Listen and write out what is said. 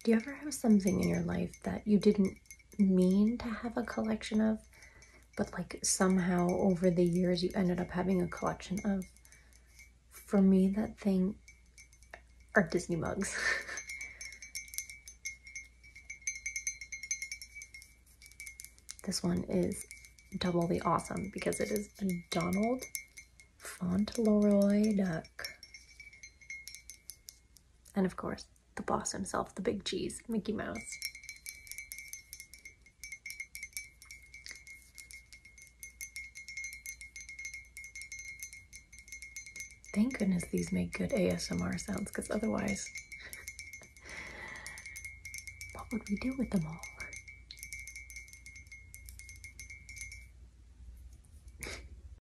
Do you ever have something in your life that you didn't mean to have a collection of, but like somehow over the years you ended up having a collection of? For me, that thing are Disney mugs. This one is doubly awesome because it is a Donald Fauntleroy duck. And of course, the boss himself, the big cheese, Mickey Mouse. Thank goodness these make good ASMR sounds, because otherwise, what would we do with them all?